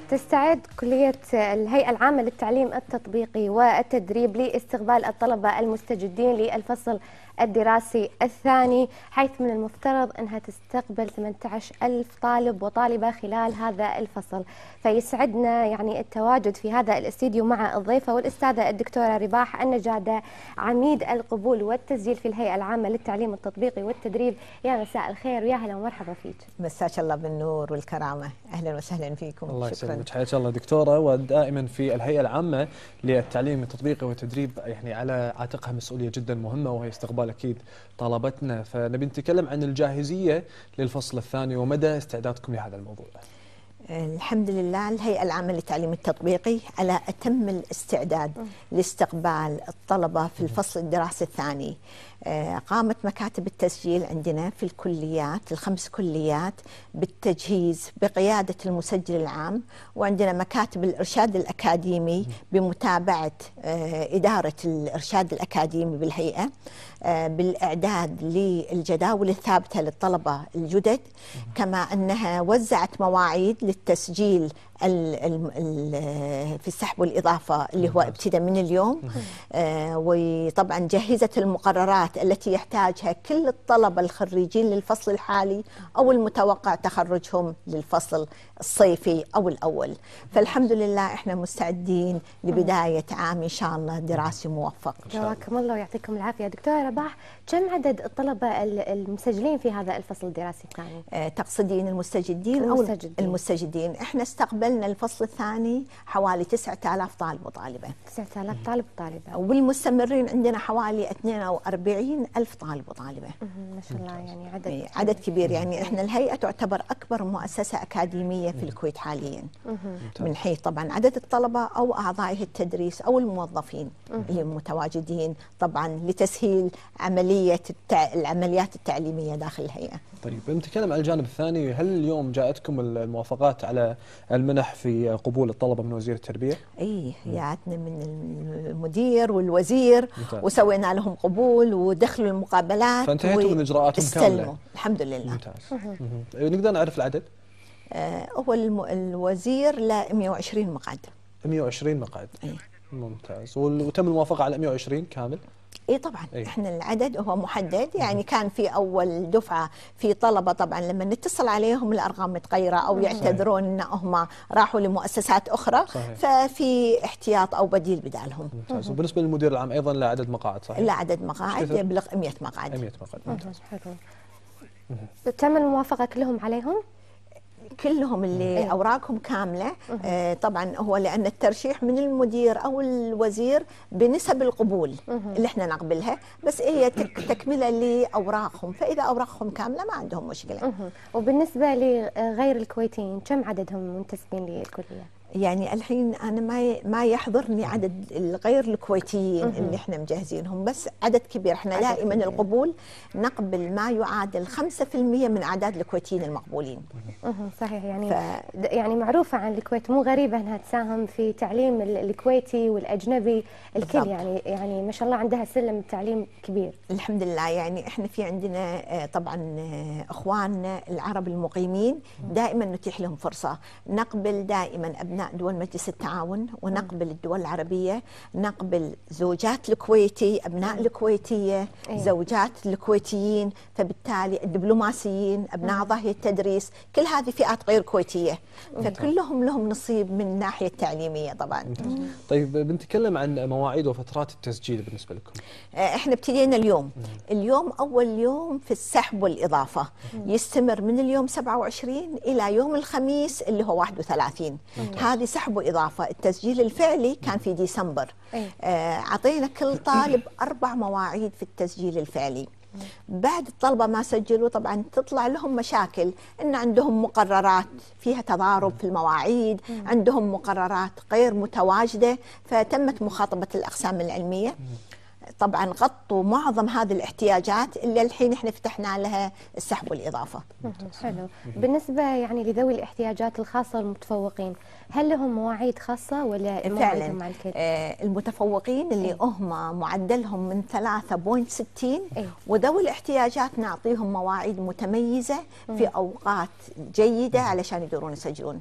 تستعد كلية الهيئة العامة للتعليم التطبيقي والتدريب لاستقبال الطلبة المستجدين للفصل الدراسي الثاني، حيث من المفترض أنها تستقبل 18,000 طالب وطالبة خلال هذا الفصل. فيسعدنا يعني التواجد في هذا الاستديو مع الضيفة والأستاذة الدكتورة رباح النجادة، عميد القبول والتسجيل في الهيئة العامة للتعليم التطبيقي والتدريب. يا مساء الخير ويا هلا ومرحبا فيك. مساك الله بالنور والكرامة، أهلا وسهلا فيكم. الله يسلمك، حياك الله دكتورة. ودائما في الهيئة العامة للتعليم التطبيقي والتدريب يعني على عاتقها مسؤولية جدا مهمة، وهي استقبال أكيد طلبتنا. فنبي نتكلم عن الجاهزية للفصل الثاني ومدى استعدادكم لهذا الموضوع. الحمد لله الهيئة العامة للتعليم التطبيقي على أتم الاستعداد لاستقبال الطلبة في الفصل الدراسي الثاني. قامت مكاتب التسجيل عندنا في الكليات ال5 كليات بالتجهيز بقيادة المسجل العام، وعندنا مكاتب الإرشاد الأكاديمي بمتابعة إدارة الإرشاد الأكاديمي بالهيئة بالإعداد للجداول الثابتة للطلبة الجدد، كما أنها وزعت مواعيد للتسجيل في السحب والإضافة اللي هو ابتدى من اليوم، وطبعا جهزت المقررات التي يحتاجها كل الطلبة الخريجين للفصل الحالي أو المتوقع تخرجهم للفصل الصيفي أو الأول. فالحمد لله احنا مستعدين لبداية عام إن شاء الله دراسي موفق. جزاكم الله ويعطيكم العافية. دكتورة رباح، كم عدد الطلبة المسجلين في هذا الفصل الدراسي الثاني؟ تقصدين المستجدين أو المستجدين؟ احنا استقبلنا الفصل الثاني حوالي 9,000 طالب وطالبة. 9,000 طالب وطالبة. والمستمرين عندنا حوالي 42,000 طالب وطالبة. ما شاء الله، يعني عدد كبير. يعني احنا الهيئة تعتبر أكبر مؤسسة أكاديمية في الكويت حاليا، من حيث طبعا عدد الطلبة أو أعضاء التدريس أو الموظفين اللي متواجدين طبعا لتسهيل العمليات التعليمية داخل الهيئة. طيب نتكلم عن الجانب الثاني، هل اليوم جاءتكم الموافقات على المنح في قبول الطلبة من وزير التربية؟ اي جاءتنا من المدير والوزير وسوينا لهم قبول ودخلوا المقابلات فانتهيتوا من اجراءاتهم كاملة الحمد لله. ممتاز. نقدر نعرف العدد؟ هو الوزير ل 120 مقعد. 120 مقعد. ممتاز. وتم الموافقة على 120 كامل؟ اي طبعا. احنا العدد هو محدد، يعني كان في اول دفعه في طلبه طبعا لما نتصل عليهم الارقام متغيره او يعتذرون انهم راحوا لمؤسسات اخرى. صحيح. ففي احتياط او بديل بدالهم. ممتاز. وبالنسبه للمدير العام ايضا لا عدد مقاعد صحيح؟ لا عدد مقاعد يبلغ 100 مقعد. 100 مقعد. ممتاز. حلو. تم الموافقه كلهم عليهم؟ كلهم اللي أوراقهم كاملة. طبعا هو لأن الترشيح من المدير أو الوزير بنسب القبول اللي احنا نقبلها، بس هي تكملة لأوراقهم، فإذا أوراقهم كاملة ما عندهم مشكلة. وبالنسبة لغير الكويتيين كم عددهم منتسبين للكلية؟ يعني الحين أنا ما يحضرني عدد الغير الكويتيين اللي احنا مجهزينهم، بس عدد كبير. احنا دائما القبول نقبل ما يعادل 5% من أعداد الكويتيين المقبولين. صحيح. يعني يعني معروفة عن الكويت، مو غريبة أنها تساهم في تعليم الكويتي والأجنبي الكل. بالضبط. يعني ما شاء الله عندها سلم تعليم كبير. الحمد لله. يعني احنا في عندنا طبعا اخواننا العرب المقيمين دائما نتيح لهم فرصة. نقبل دائما أبناء دول مجلس التعاون، ونقبل الدول العربية، نقبل زوجات الكويتي، أبناء الكويتية، زوجات الكويتيين، فبالتالي الدبلوماسيين، أبناء ضاهية التدريس، كل هذه فئات غير كويتية، فكلهم لهم نصيب من الناحية التعليمية طبعا. طيب بنتكلم عن مواعيد وفترات التسجيل بالنسبة لكم. احنا ابتدينا اليوم أول يوم في السحب والإضافة، يستمر من اليوم 27 إلى يوم الخميس اللي هو 31. هذه سحب وإضافة. التسجيل الفعلي كان في ديسمبر. عطينا كل طالب 4 مواعيد في التسجيل الفعلي. بعد الطلبة ما سجلوا طبعا تطلع لهم مشاكل، إن عندهم مقررات فيها تضارب في المواعيد، عندهم مقررات غير متواجدة، فتمت مخاطبة الأقسام العلمية. طبعا غطوا معظم هذه الاحتياجات اللي الحين احنا فتحنا لها السحب والإضافة. حلو. بالنسبة يعني لذوي الاحتياجات الخاصة المتفوقين، هل لهم مواعيد خاصة ولا مواعيدهم مع الكل؟ المتفوقين اللي هم معدلهم من 3.60 وذوي الاحتياجات نعطيهم مواعيد متميزة في أوقات جيدة علشان يقدرون يسجلون.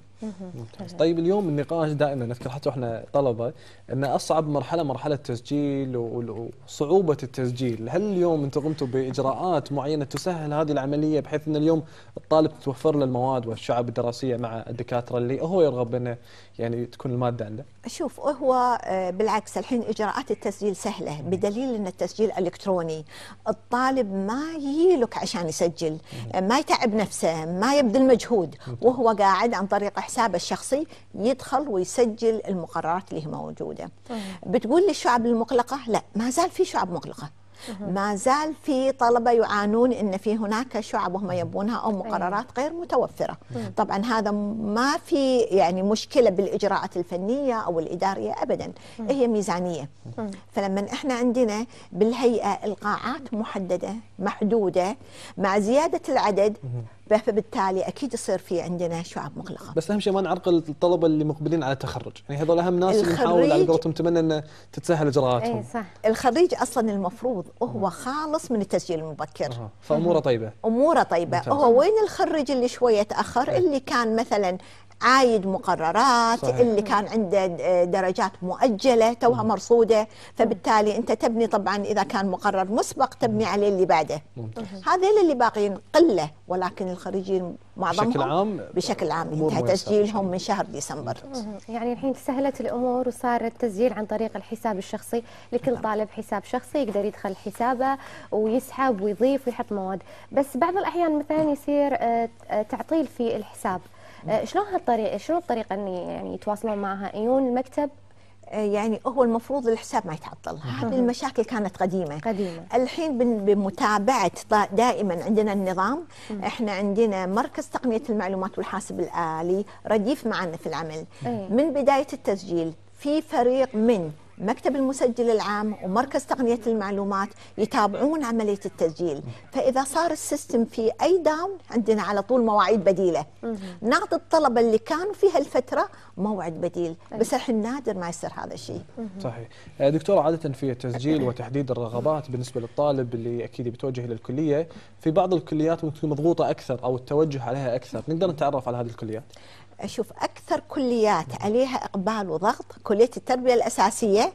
طيب اليوم النقاش دائما نذكر حتى احنا طلبة ان اصعب مرحلة التسجيل وصعوبة التسجيل، هل اليوم انتم قمتوا باجراءات معينة تسهل هذه العملية بحيث ان اليوم الطالب توفر له المواد والشعب الدراسية مع الدكاترة اللي هو يرغب انه يعني تكون المادة عنده؟ شوف هو بالعكس الحين اجراءات التسجيل سهله بدليل ان التسجيل الكتروني، الطالب ما يجيلك عشان يسجل، ما يتعب نفسه، ما يبذل مجهود، وهو قاعد عن طريق حسابه الشخصي يدخل ويسجل المقررات اللي هي موجوده. بتقول لي الشعب المغلقه؟ لا، ما زال في شعب مغلقه، ما زال في طلبة يعانون ان في هناك شعب هم يبونها او مقررات غير متوفرة. طبعا هذا ما في يعني مشكلة بالاجراءات الفنية او الادارية ابدا، هي ميزانية. فلما احنا عندنا بالهيئة القاعات محددة محدودة مع زيادة العدد، فبالتالي اكيد يصير في عندنا شعب مغلقه. بس اهم شيء ما نعرقل الطلبه اللي مقبلين على التخرج، يعني هذول اهم ناس اللي نحاول على قولتهم نتمنى ان تتسهل اجراءاتهم. اي صح. الخريج اصلا المفروض هو خالص من التسجيل المبكر، فاموره طيبه. اموره طيبه. ممتاز. هو وين الخريج اللي شويه تاخر؟ اللي كان مثلا عايد مقررات، صحيح. اللي كان عنده درجات مؤجله توها مرصوده، فبالتالي انت تبني طبعا اذا كان مقرر مسبق تبني عليه اللي بعده. هذول اللي باقيين قله، ولكن الخريجين معظمهم بشكل عام انتهى تسجيلهم من شهر ديسمبر. يعني الحين سهلت الامور وصار التسجيل عن طريق الحساب الشخصي، لكل طالب حساب شخصي يقدر يدخل حسابه ويسحب ويضيف ويحط مواد. بس بعض الاحيان مثلا يصير تعطيل في الحساب، شلون الطريقه ان يعني يتواصلون معها؟ يجون المكتب؟ يعني هو المفروض الحساب ما يتعطل. هذه المشاكل كانت قديمة. الحين بمتابعة دائما عندنا النظام، احنا عندنا مركز تقنية المعلومات والحاسب الآلي رديف معنا في العمل. من بداية التسجيل في فريق من مكتب المسجل العام ومركز تقنية المعلومات يتابعون عملية التسجيل، فإذا صار السيستم في أي داون عندنا على طول مواعيد بديلة. نعطي الطلبة اللي كانوا في هالفترة موعد بديل، بس الحين نادر ما يصير هذا الشيء. صحيح. دكتورة، عادة في التسجيل وتحديد الرغبات بالنسبة للطالب اللي أكيد بيتوجه إلى الكلية، في بعض الكليات ممكن تكون مضغوطة أكثر أو التوجه عليها أكثر، نقدر نتعرف على هذه الكليات؟ أشوف أكثر كليات عليها إقبال وضغط كلية التربية الأساسية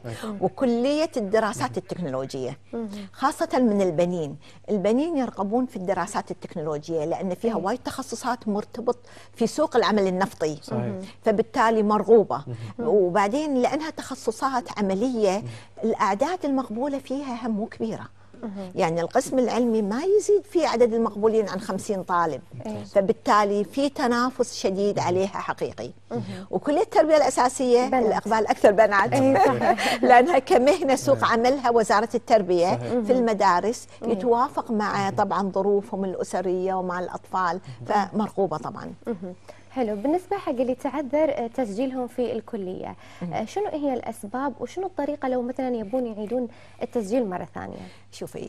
وكلية الدراسات التكنولوجية، خاصة من البنين يرغبون في الدراسات التكنولوجية لأن فيها وايد تخصصات مرتبط في سوق العمل النفطي. فبالتالي مرغوبة. وبعدين لأنها تخصصات عملية الأعداد المقبولة فيها هم مو كبيرة. يعني القسم العلمي ما يزيد في عدد المقبولين عن 50 طالب، فبالتالي في تنافس شديد عليها حقيقي. وكلية التربية الأساسية الإقبال أكثر بنات لأنها كمهنة سوق عملها وزارة التربية في المدارس يتوافق مع طبعا ظروفهم الأسرية ومع الأطفال، فمرغوبة طبعا. حلو. بالنسبة حق اللي تعذر تسجيلهم في الكلية، شنو هي الأسباب وشنو الطريقة لو مثلا يبون يعيدون التسجيل مرة ثانية؟ شوفي،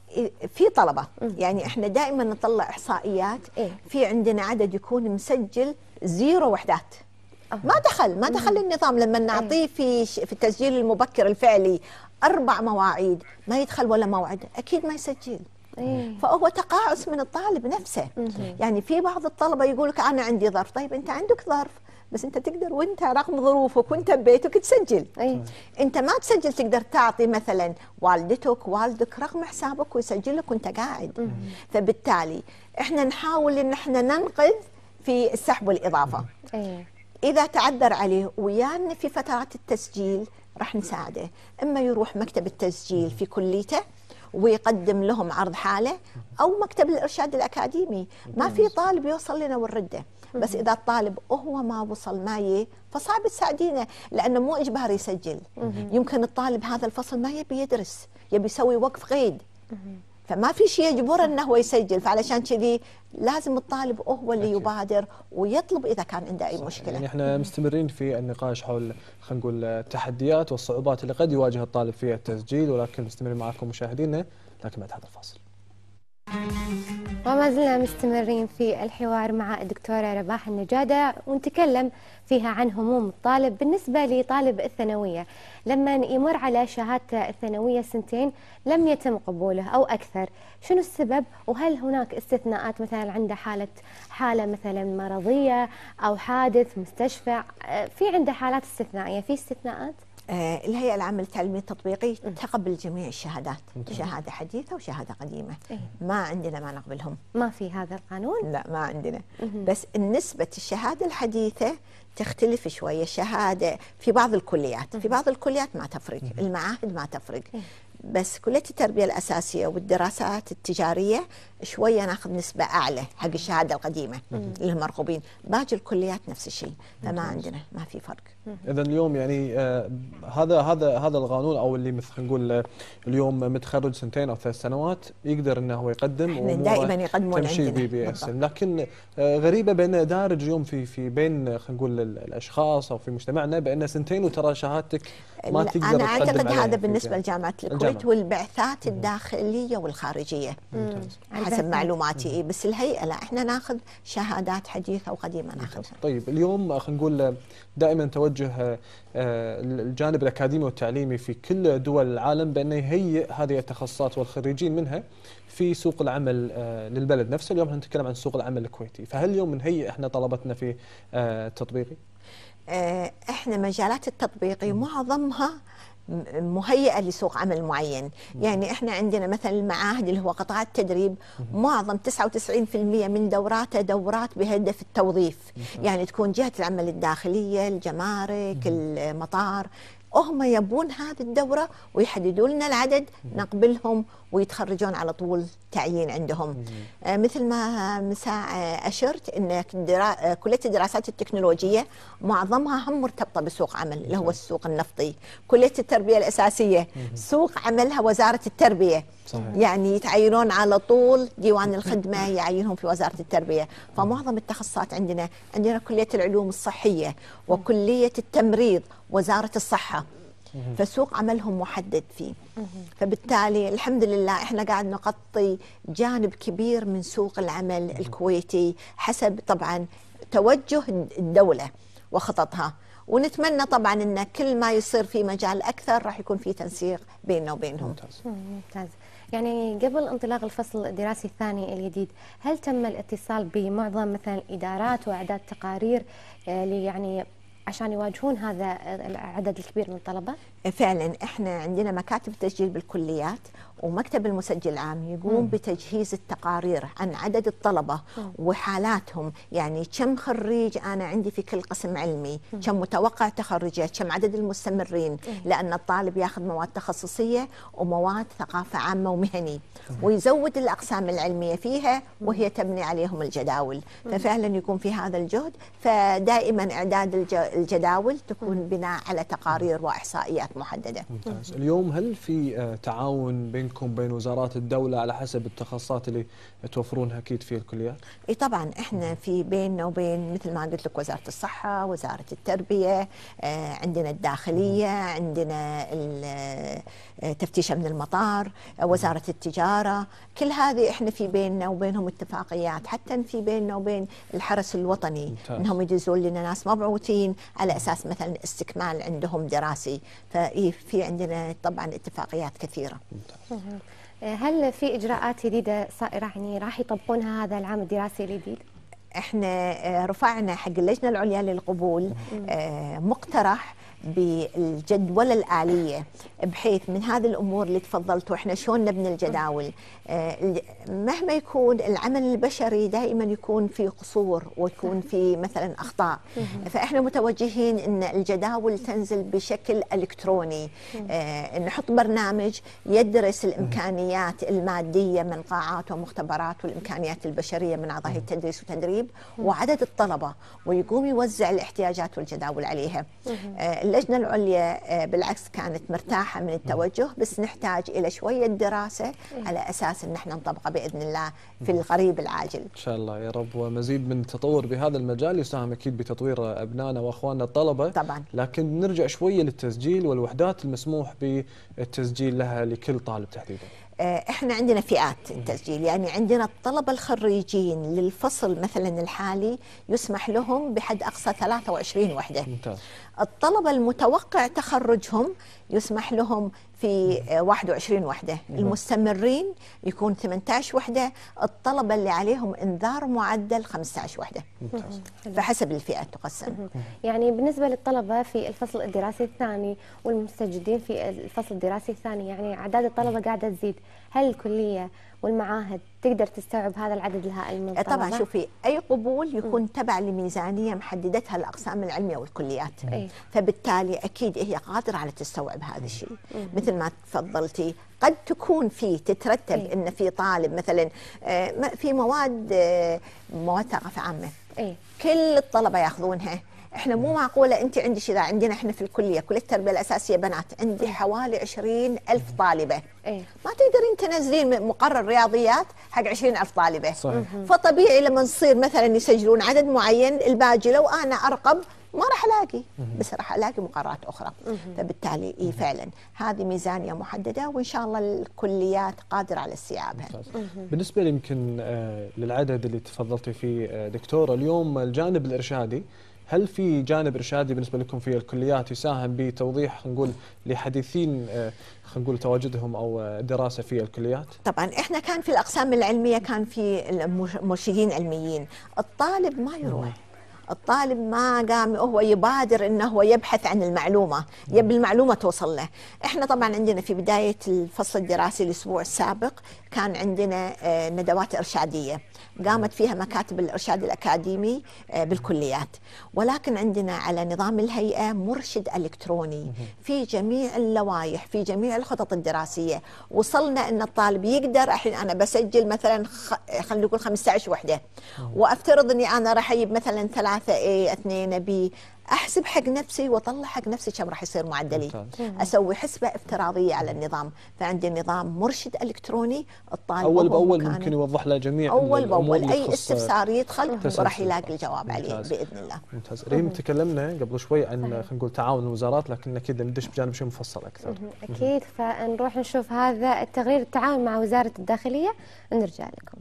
في طلبة يعني احنا دائما نطلع إحصائيات، في عندنا عدد يكون مسجل 0 وحدات، ما دخل النظام. لما نعطيه في التسجيل المبكر الفعلي 4 مواعيد ما يدخل ولا موعد، أكيد ما يسجل. فهو تقاعس من الطالب نفسه. يعني في بعض الطلبة يقولك أنا عندي ظرف، طيب أنت عندك ظرف بس أنت تقدر وأنت رغم ظروفك وأنت ببيتك تسجل. أنت ما تسجل تقدر تعطي مثلا والدتك والدك رغم حسابك ويسجل لك وأنت قاعد. فبالتالي إحنا نحاول إن إحنا ننقذ في السحب والإضافة. إذا تعذر عليه ويانا في فترات التسجيل راح نساعده، إما يروح مكتب التسجيل في كليته ويقدم لهم عرض حالة، أو مكتب الإرشاد الأكاديمي. ما في طالب يوصل لنا ونرده، بس إذا الطالب هو ما وصل معي فصعب تساعدينه لأنه مو إجباري يسجل. يمكن الطالب هذا الفصل ما يبي يدرس، يبي يسوي وقف قيد، فما في شيء يجبره انه هو يسجل، فعلشان كذي لازم الطالب هو اللي يبادر ويطلب اذا كان عنده اي مشكله. يعني احنا مستمرين في النقاش حول خلينا نقول التحديات والصعوبات اللي قد يواجه الطالب في التسجيل، ولكن مستمرين معكم مشاهدينا لكن بعد هذا الفاصل. وما زلنا مستمرين في الحوار مع الدكتورة رباح النجادة، ونتكلم فيها عن هموم الطالب بالنسبة لطالب الثانوية لما يمر على شهادته الثانوية سنتين لم يتم قبوله أو أكثر. شنو السبب؟ وهل هناك استثناءات مثلا عنده حالة مثلا مرضية أو حادث مستشفى؟ في عنده حالات استثنائية، في استثناءات؟ الهيئة العامة للتعليم التطبيقي تقبل جميع الشهادات، شهادة حديثة وشهادة قديمة. ما عندنا ما نقبلهم. ما في هذا القانون؟ لا ما عندنا. بس نسبة الشهادة الحديثة تختلف شوية. الشهادة في بعض الكليات، في بعض الكليات ما تفرق، المعاهد ما تفرق. بس كلية التربية الأساسية والدراسات التجارية شوية ناخذ نسبة أعلى حق الشهادة القديمة للمرغوبين. باقي الكليات نفس الشيء، فما عندنا ما في فرق. إذا اليوم يعني هذا القانون او اللي مثل نقول اليوم متخرج سنتين او 3 سنوات يقدر انه هو يقدم دائما يقدمون عندنا. لكن غريبه بان دارج اليوم في بين خلينا نقول الاشخاص او في مجتمعنا بان سنتين وترى شهادتك ما تقدر أنا أعتقد عليها هذا بالنسبة لجامعة الكويت والبعثات الداخلية والخارجية حسب معلوماتي. بس الهيئة لا، احنا ناخذ شهادات حديثة وقديمة ناخذها. طيب اليوم خلينا نقول دائما توجه الجانب الأكاديمي والتعليمي في كل دول العالم بأنه يهيئ هذه التخصصات والخريجين منها في سوق العمل للبلد نفسه. اليوم نتكلم عن سوق العمل الكويتي، فهل اليوم نهيئ احنا طلبتنا في التطبيقي؟ احنا مجالات التطبيقي معظمها مهيئة لسوق عمل معين. يعني احنا عندنا مثلا المعاهد اللي هو قطاع التدريب معظم 99% من دوراته دورات بهدف التوظيف. يعني تكون جهة العمل الداخلية، الجمارك، المطار، هم يبون هذه الدورة ويحددوا لنا العدد نقبلهم ويتخرجون على طول تعيين عندهم. مثل ما أشرت أن كلية الدراسات التكنولوجية معظمها هم مرتبطة بسوق عمل اللي هو السوق النفطي. كلية التربية الأساسية سوق عملها وزارة التربية. صحيح. يعني يتعينون على طول، ديوان الخدمة يعينهم في وزارة التربية. فمعظم التخصصات عندنا كلية العلوم الصحية وكلية التمريض وزارة الصحة، فسوق عملهم محدد فيه. فبالتالي الحمد لله احنا قاعد نغطي جانب كبير من سوق العمل الكويتي حسب طبعا توجه الدولة وخططها. ونتمنى طبعا ان كل ما يصير في مجال اكثر راح يكون في تنسيق بيننا وبينهم. ممتاز. يعني قبل انطلاق الفصل الدراسي الثاني الجديد، هل تم الاتصال بمعظم مثلا الادارات واعداد تقارير يعني عشان يواجهون هذا العدد الكبير من الطلبة؟ فعلا احنا عندنا مكاتب تسجيل بالكليات ومكتب المسجل العام يقوم بتجهيز التقارير عن عدد الطلبة وحالاتهم. يعني كم خريج أنا عندي في كل قسم علمي، كم متوقع تخرجه، كم عدد المستمرين، لأن الطالب ياخذ مواد تخصصية ومواد ثقافة عامة ومهني، ويزود الأقسام العلمية فيها وهي تبني عليهم الجداول. ففعلا يكون في هذا الجهد. فدائما إعداد الجداول تكون بناء على تقارير وإحصائيات محددة. ممتاز. اليوم هل في تعاون بينكم بين وزارات الدولة على حسب التخصصات اللي توفرونها أكيد في الكليات؟ اي طبعا احنا في بيننا وبين مثل ما قلت لك وزارة الصحة، وزارة التربية، عندنا الداخلية، عندنا تفتيش أمن المطار، وزارة التجارة، كل هذه احنا في بيننا وبينهم اتفاقيات. حتى في بيننا وبين الحرس الوطني ممتاز. انهم يجزون لنا ناس مبعوثين على اساس مثلا استكمال عندهم دراسي. في عندنا طبعا اتفاقيات كثيرة. ممتاز. هل في اجراءات جديده صائره يعني راح يطبقونها هذا العام الدراسي الجديد؟ احنا رفعنا حق اللجنه العليا للقبول مقترح بالجدولة الآلية، بحيث من هذه الأمور اللي تفضلت وإحنا شلون نبني الجداول. مهما يكون العمل البشري دائما يكون في قصور ويكون في مثلا أخطاء، فإحنا متوجهين أن الجداول تنزل بشكل إلكتروني. نحط برنامج يدرس الإمكانيات المادية من قاعات ومختبرات والإمكانيات البشرية من أعضاء التدريس والتدريب وعدد الطلبة، ويقوم يوزع الاحتياجات والجداول عليها. اللجنة العليا بالعكس كانت مرتاحة من التوجه، بس نحتاج إلى شوية دراسة على أساس أن احنا نطبقه بإذن الله في القريب العاجل إن شاء الله يا رب، ومزيد من التطور بهذا المجال يساهم أكيد بتطوير أبنائنا وأخواننا الطلبة طبعا. لكن نرجع شوية للتسجيل والوحدات المسموح بالتسجيل لها لكل طالب تحديدا. احنا عندنا فئات التسجيل، يعني عندنا الطلبة الخريجين للفصل مثلا الحالي يسمح لهم بحد أقصى 23 وحدة. ممتاز. الطلبة المتوقع تخرجهم يسمح لهم في 21 وحدة، المستمرين يكون 18 وحدة، الطلبة اللي عليهم إنذار معدل 15 وحدة. ممتاز. فحسب الفئات تقسم. يعني بالنسبة للطلبة في الفصل الدراسي الثاني والمستجدين في الفصل الدراسي الثاني، يعني أعداد الطلبة قاعدة تزيد، هل الكلية والمعاهد تقدر تستوعب هذا العدد الهائل من الطلبة؟ طبعا شوفي، أي قبول يكون تبع لميزانية محددتها الأقسام العلمية والكليات، فبالتالي أكيد هي قادرة على تستوعب هذا الشيء. مثل ما تفضلتي قد تكون في تترتب إن في طالب مثلا في مواد ثقافة عامة كل الطلبة ياخذونها، احنا مو معقوله انت عندي شيء، عندنا احنا في الكليه كليه التربيه الاساسيه بنات عندي حوالي 20,000 طالبه، ما تقدرين تنزلين مقرر رياضيات حق 20,000 طالبه. صحيح. فطبيعي لما نصير مثلا يسجلون عدد معين، الباقي لو انا ارقب ما راح الاقي، بس راح الاقي مقررات اخرى. فبالتالي فعلا هذه ميزانيه محدده، وان شاء الله الكليات قادره على استيعابها. بالنسبه لي يمكن للعدد اللي تفضلتي فيه دكتوره، اليوم الجانب الارشادي، هل في جانب إرشادي بالنسبة لكم في الكليات يساهم بتوضيح خلينا نقول لحديثين خلينا نقول تواجدهم أو دراسة في الكليات؟ طبعا احنا كان في الأقسام العلمية كان في مرشدين علميين، الطالب ما يروح، الطالب ما قام هو يبادر انه هو يبحث عن المعلومه، يبي المعلومه توصل له. احنا طبعا عندنا في بدايه الفصل الدراسي الاسبوع السابق كان عندنا ندوات ارشاديه قامت فيها مكاتب الارشاد الاكاديمي بالكليات، ولكن عندنا على نظام الهيئه مرشد الكتروني في جميع اللوائح في جميع الخطط الدراسيه. وصلنا ان الطالب يقدر الحين انا بسجل مثلا خلينا نقول 15 وحده، وافترض اني انا راح اجيب مثلا 3 A 2 B، احسب حق نفسي واطلع حق نفسي كم راح يصير معدلي. اسوي حسبه افتراضيه على النظام، فعندي نظام مرشد الكتروني، الطالب اول باول ممكن يوضح له جميع اول باول اي استفسار يدخل وراح يلاقي الجواب عليه باذن الله. ممتاز. ريم، تكلمنا قبل شوي عن خلينا نقول تعاون الوزارات، لكن اكيد ندش بجانب شيء مفصل اكثر. اكيد، فنروح نشوف هذا التقرير التعاون مع وزاره الداخليه ونرجع لكم.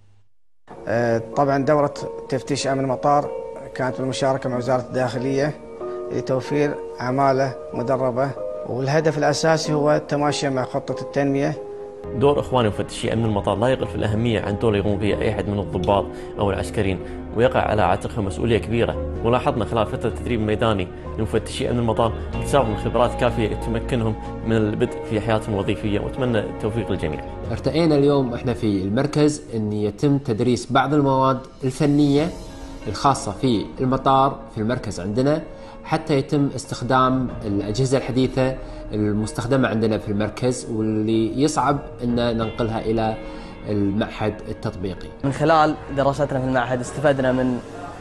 طبعا دوره تفتيش امن المطار كانت بالمشاركة مع وزارة الداخلية لتوفير عمالة مدربة، والهدف الأساسي هو التماشي مع خطة التنمية. دور إخواني مفتشي أمن المطار لا يقل في الأهمية عن دور يقوم به أي أحد من الضباط أو العسكريين، ويقع على عاتقهم مسؤولية كبيرة. ولاحظنا خلال فترة التدريب الميداني لمفتشي أمن المطار اكتسابهم خبرات كافية تمكنهم من البدء في حياتهم الوظيفية، وأتمنى التوفيق للجميع. ارتئينا اليوم احنا في المركز أن يتم تدريس بعض المواد الفنية الخاصة في المطار في المركز عندنا، حتى يتم استخدام الأجهزة الحديثة المستخدمة عندنا في المركز، واللي يصعب أن ننقلها إلى المعهد التطبيقي. من خلال دراستنا في المعهد استفدنا من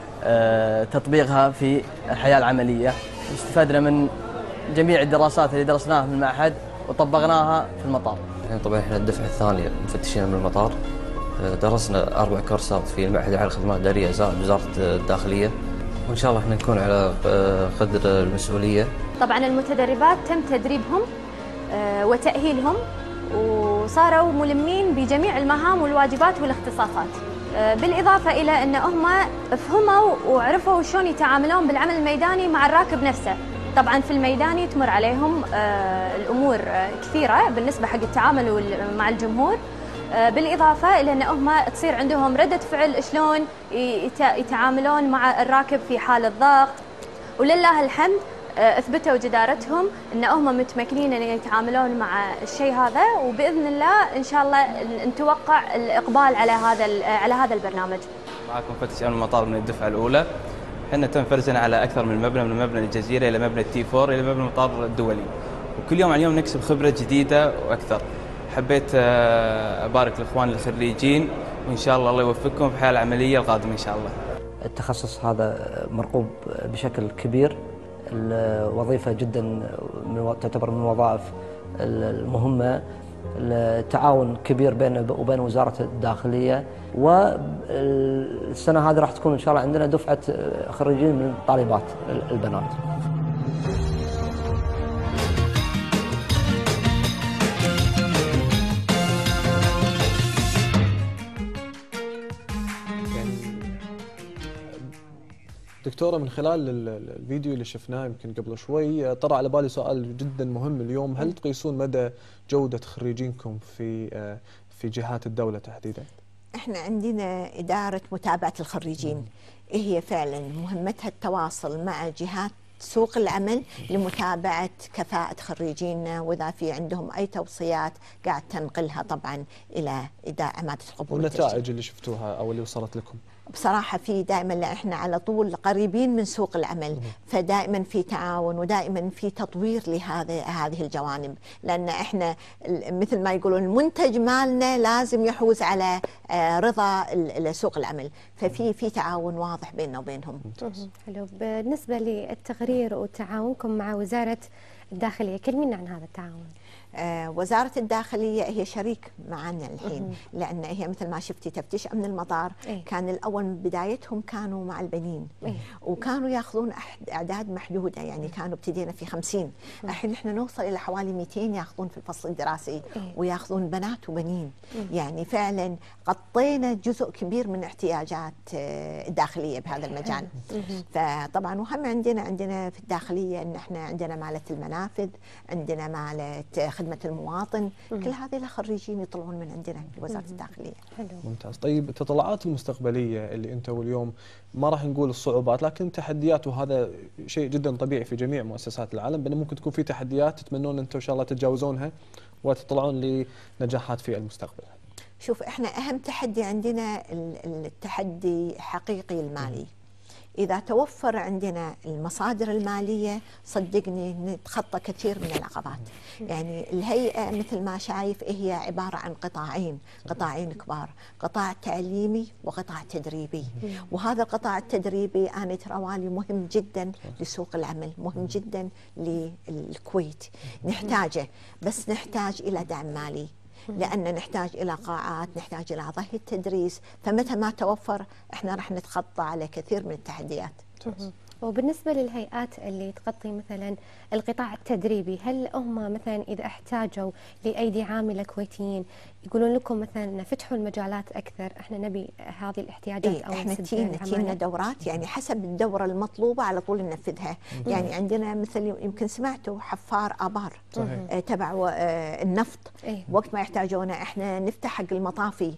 تطبيقها في الحياة العملية، استفدنا من جميع الدراسات اللي درسناها في المعهد وطبقناها في المطار. طبعا احنا الدفعة الثانية مفتشين من المطار، درسنا 4 كورسات في المعهد العالي للخدمات الإدارية وزارة الداخلية، وإن شاء الله احنا نكون على قدر المسؤولية. طبعا المتدربات تم تدريبهم وتأهيلهم، وصاروا ملمين بجميع المهام والواجبات والاختصاصات، بالإضافة إلى أن هم فهموا وعرفوا شلون يتعاملون بالعمل الميداني مع الراكب نفسه. طبعا في الميداني تمر عليهم الأمور كثيرة بالنسبة حق التعامل مع الجمهور، بالإضافة إلى أن هم تصير عندهم ردة فعل شلون يتعاملون مع الراكب في حال الضغط. ولله الحمد اثبتوا جدارتهم ان هم متمكنين ان يتعاملون مع الشيء هذا، وباذن الله ان شاء الله نتوقع الاقبال على هذا البرنامج. معكم مفتش امن المطار من الدفعه الاولى. احنا تم فرزنا على اكثر من مبنى، من مبنى الجزيره الى مبنى التي 4 الى مبنى المطار الدولي، وكل يوم عن يوم نكسب خبره جديده واكثر. حبيت ابارك لاخوان الخريجين، وان شاء الله الله يوفقكم في الحياه العمليه القادمه ان شاء الله. التخصص هذا مرغوب بشكل كبير الوظيفة جدا تعتبر من الوظائف المهمة. التعاون كبير بين وبين وزارة الداخلية، والسنة هذه راح تكون إن شاء الله عندنا دفعة خريجين من الطالبات البنات. دكتورة، من خلال الفيديو اللي شفناه يمكن قبل شوي طرأ على بالي سؤال جدا مهم اليوم، هل تقيسون مدى جودة خريجينكم في جهات الدولة تحديدا؟ احنا عندنا إدارة متابعة الخريجين، هي فعلا مهمتها التواصل مع جهات سوق العمل لمتابعة كفاءة خريجينا، وإذا في عندهم أي توصيات قاعد تنقلها طبعا إلى عمادة القبول. والنتائج اللي شفتوها أو اللي وصلت لكم؟ بصراحة في دائما، لا احنا على طول قريبين من سوق العمل، فدائما في تعاون ودائما في تطوير هذه الجوانب، لأن احنا مثل ما يقولون المنتج مالنا لازم يحوز على رضا سوق العمل، ففي تعاون واضح بيننا وبينهم. حلو. بالنسبة للتقرير وتعاونكم مع وزارة الداخلية، كلمينا عن هذا التعاون. وزارة الداخلية هي شريك معنا الحين، لأن هي مثل ما شفتي تفتيش أمن المطار كان الأول من بدايتهم كانوا مع البنين، وكانوا ياخذون أعداد محدودة، يعني كانوا ابتدينا في 50، الحين احنا نوصل إلى حوالي 200 ياخذون في الفصل الدراسي، وياخذون بنات وبنين، يعني فعلا غطينا جزء كبير من احتياجات الداخلية بهذا المجال. فطبعا وهم عندنا في الداخلية أن احنا عندنا مالة المنافذ، عندنا مالة خدمة المواطن، كل هذه الخريجين يطلعون من عندنا في وزارة الداخلية. ممتاز. طيب التطلعات المستقبلية اللي انتم اليوم ما راح نقول الصعوبات لكن تحديات، وهذا شيء جدا طبيعي في جميع مؤسسات العالم، بأنه ممكن تكون في تحديات تتمنون انتم ان شاء الله تتجاوزونها وتطلعون لنجاحات في المستقبل. شوف احنا اهم تحدي عندنا التحدي حقيقي المالي. إذا توفر عندنا المصادر المالية صدقني نتخطى كثير من العقبات. يعني الهيئة مثل ما شايف هي عبارة عن قطاعين كبار، قطاع تعليمي وقطاع تدريبي، وهذا القطاع التدريبي أنا تروالي مهم جدا لسوق العمل، مهم جدا للكويت، نحتاجه، بس نحتاج إلى دعم مالي، لأن نحتاج إلى قاعات، نحتاج إلى ظهير تدريس، فمتى ما توفر احنا راح نتخطى على كثير من التحديات. وبالنسبة للهيئات اللي تغطي مثلا القطاع التدريبي، هل هم مثلا إذا احتاجوا لأيدي عاملة كويتيين يقولون لكم مثلا فتحوا المجالات أكثر، احنا نبي هذه الاحتياجات أو احنا تينا دورات، يعني حسب الدورة المطلوبة على طول ننفذها. يعني عندنا مثل يمكن سمعتوا حفار آبار تبع النفط، وقت ما يحتاجونه احنا نفتح حق المطافي.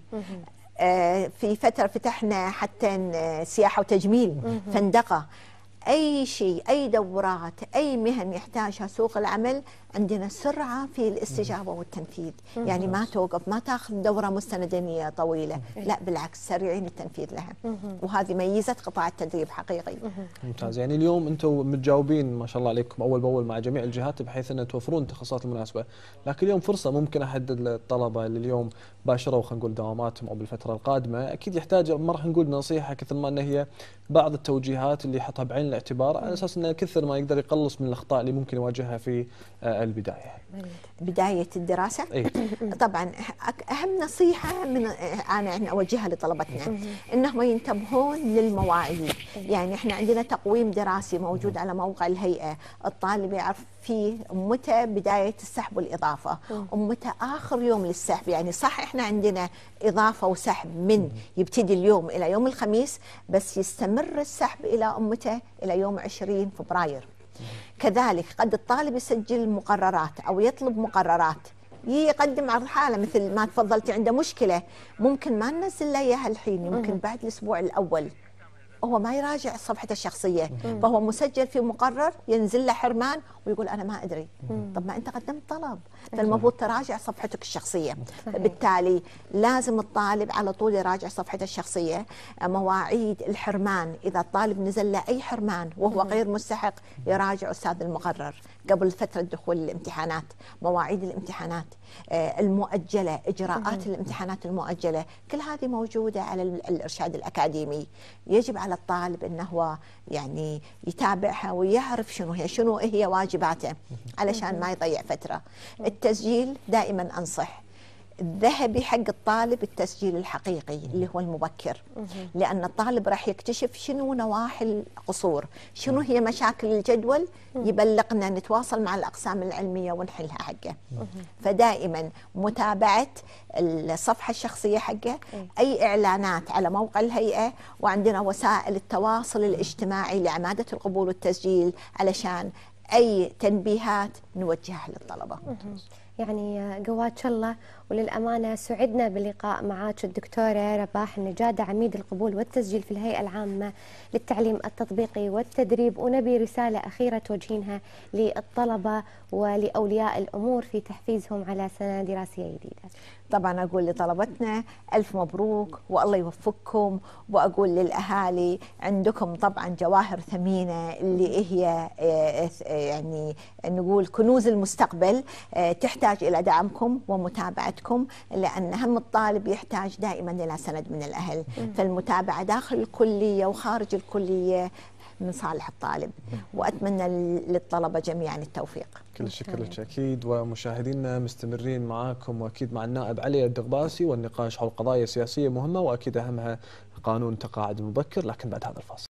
في فترة فتحنا حتى سياحة وتجميل، فندقة، أي شيء، أي دورات، أي مهن يحتاجها سوق العمل عندنا سرعة في الاستجابة والتنفيذ. يعني ما توقف، ما تاخذ دورة مستندية طويلة، لا بالعكس سريعين التنفيذ لها، وهذه ميزة قطاع التدريب حقيقي. ممتاز. يعني اليوم أنتم متجاوبين ما شاء الله عليكم أول بأول مع جميع الجهات بحيث أن توفرون التخصصات المناسبة، لكن اليوم فرصة ممكن أحد الطلبة اللي اليوم باشروا خلينا نقول دواماتهم أو بالفترة القادمة أكيد يحتاج، ما راح نقول نصيحة كثر ما أن هي بعض التوجيهات اللي يحطها بعين الاعتبار على أساس أنه كثر ما يقدر يقلص من الأخطاء اللي ممكن يواجهها في البداية. بداية الدراسة طبعا أهم نصيحة أنا أوجهها لطلبتنا إنهم ينتبهون للمواعيد. يعني إحنا عندنا تقويم دراسي موجود على موقع الهيئة، الطالب يعرف فيه متى بداية السحب والإضافة ومتى آخر يوم للسحب. يعني صح إحنا عندنا إضافة وسحب من يبتدي اليوم إلى يوم الخميس، بس يستمر السحب إلى متى؟ إلى يوم 20 فبراير. كذلك قد الطالب يسجل مقررات أو يطلب مقررات، يقدم على الحالة مثل ما تفضلتي عنده مشكلة، ممكن ما ننزل له إياها الحين، ممكن بعد الأسبوع الأول هو ما يراجع صفحته الشخصية، فهو مسجل في مقرر ينزل له حرمان ويقول أنا ما أدري. طب ما أنت قدمت طلب، فالمفروض تراجع صفحتك الشخصية. بالتالي لازم الطالب على طول يراجع صفحته الشخصية. مواعيد الحرمان، إذا الطالب نزل له أي حرمان وهو غير مستحق يراجع أستاذ المقرر قبل فترة دخول الامتحانات. مواعيد الامتحانات المؤجلة، إجراءات الامتحانات المؤجلة، كل هذه موجودة على الإرشاد الأكاديمي. يجب على على الطالب أنه هو يعني يتابعها ويعرف شنو هي واجباته علشان ما يضيع فترة. التسجيل دائما أنصح الذهبي حق الطالب التسجيل الحقيقي اللي هو المبكر، لأن الطالب راح يكتشف شنو نواحي القصور، شنو هي مشاكل الجدول، يبلغنا نتواصل مع الأقسام العلمية ونحلها حقه. فدائما متابعة الصفحة الشخصية حقه، أي إعلانات على موقع الهيئة، وعندنا وسائل التواصل الاجتماعي لعمادة القبول والتسجيل علشان أي تنبيهات نوجهها للطلبة. يعني قواتش الله، وللأمانة سعدنا باللقاء معك الدكتورة رباح النجادة عميد القبول والتسجيل في الهيئة العامة للتعليم التطبيقي والتدريب، ونبي رسالة أخيرة توجهينها للطلبة ولأولياء الأمور في تحفيزهم على سنة دراسية جديدة. طبعا أقول لطلبتنا ألف مبروك والله يوفقكم، وأقول للأهالي عندكم طبعا جواهر ثمينة اللي هي يعني نقول كنوز المستقبل، تحتاج إلى دعمكم ومتابعتكم، لأن هم الطالب يحتاج دائما إلى سند من الأهل. فالمتابعة داخل الكلية وخارج الكلية من صالح الطالب، وأتمنى للطلبة جميعا التوفيق. كل الشكر لك أكيد، ومشاهدينا مستمرين معاكم وأكيد مع النائب علي الدغباسي، والنقاش حول قضايا سياسية مهمة وأكيد أهمها قانون التقاعد المبكر، لكن بعد هذا الفاصل.